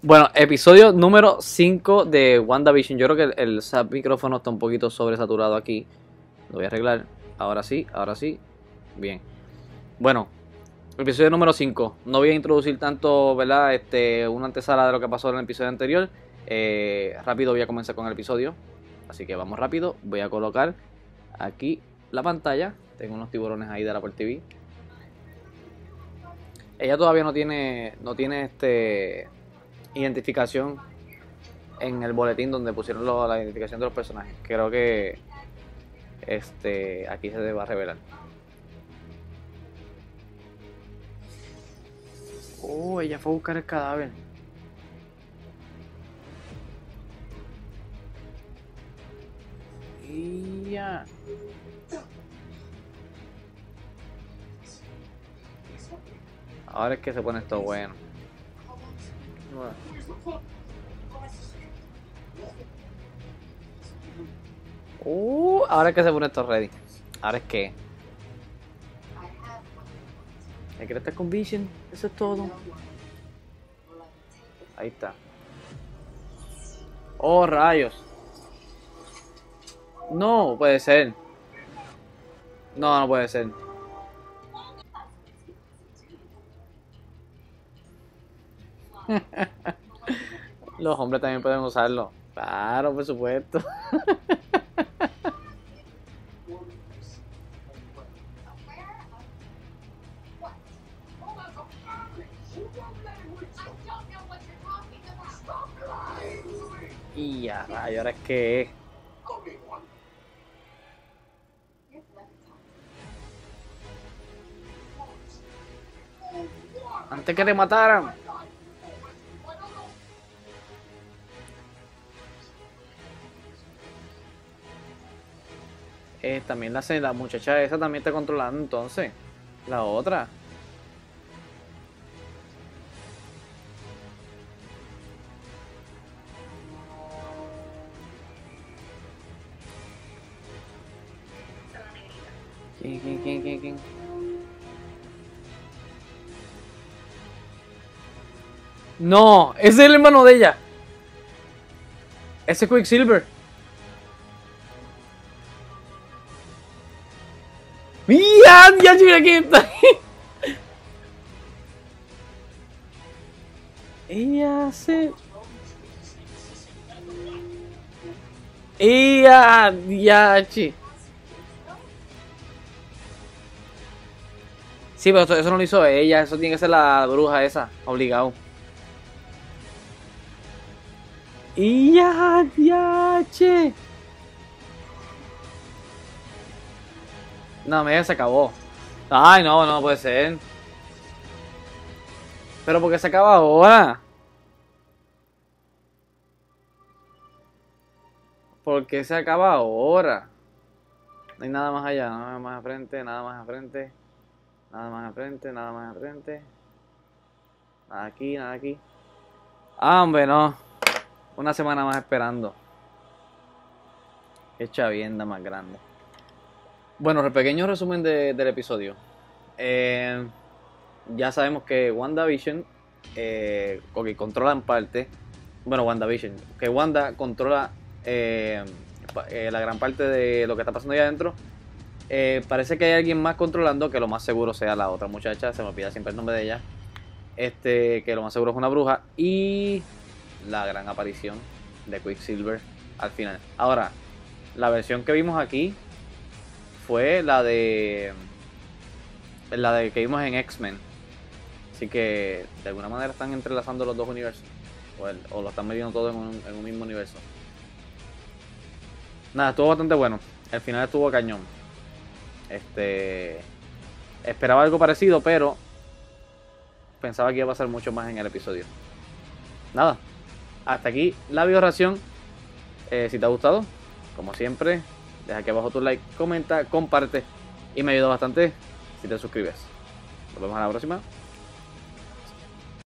Bueno, episodio número 5 de WandaVision. Yo creo que el micrófono está un poquito sobresaturado aquí. Lo voy a arreglar. Ahora sí, ahora sí. Bien. Bueno, episodio número 5. No voy a introducir tanto, ¿verdad? Una antesala de lo que pasó en el episodio anterior. Rápido voy a comenzar con el episodio. Así que vamos rápido. Voy a colocar aquí la pantalla. Tengo unos tiburones ahí de la Apple TV. Ella todavía no tiene identificación en el boletín donde pusieron la identificación de los personajes. Creo que aquí se va a revelar. Oh, ella fue a buscar el cadáver. Y ya. Ahora es que se pone esto bueno. Ahora es que se pone esto ready. Ahora es que hay que estar con Vision. Eso es todo. Ahí está. Oh, rayos. No puede ser. No, no puede ser. Los hombres también pueden usarlo. Claro, por supuesto. Y ya, rayo, ahora es que antes que te mataran. También la muchacha esa también está controlando entonces. La otra. ¿Quién? No, ese es el hermano de ella. Ese es Quicksilver. ¡Mira! ¡Ya mira quién está! Ella se... Ella... Diachi. Sí, pero eso no lo hizo ella. Eso tiene que ser la bruja esa. Obligado. ¡Ya! ¡Diache! No, me se acabó. Ay, no, no puede ser. Pero ¿por qué se acaba ahora? ¿Por qué se acaba ahora? No hay nada más allá, nada más al frente, nada más al frente. Nada más al frente, nada más al frente. Nada aquí, nada aquí. Ah, hombre, no. Una semana más esperando. Qué chavienda más grande. Bueno, el pequeño resumen del episodio. Ya sabemos que WandaVision controla en parte. Bueno, WandaVision. Que Wanda controla la gran parte de lo que está pasando ahí adentro. Parece que hay alguien más controlando, que lo más seguro sea la otra muchacha. Se me olvida siempre el nombre de ella. Que lo más seguro es una bruja. Y la gran aparición de Quicksilver al final. Ahora, la versión que vimos aquí fue la de que vimos en X-Men. Así que de alguna manera están entrelazando los dos universos. O lo están metiendo todo en un mismo universo. Nada, estuvo bastante bueno. El final estuvo cañón. Esperaba algo parecido, pero pensaba que iba a pasar mucho más en el episodio. Nada, hasta aquí la videoreacción. Si te ha gustado, como siempre, deja aquí abajo tu like, comenta, comparte y me ayuda bastante si te suscribes. Nos vemos a la próxima.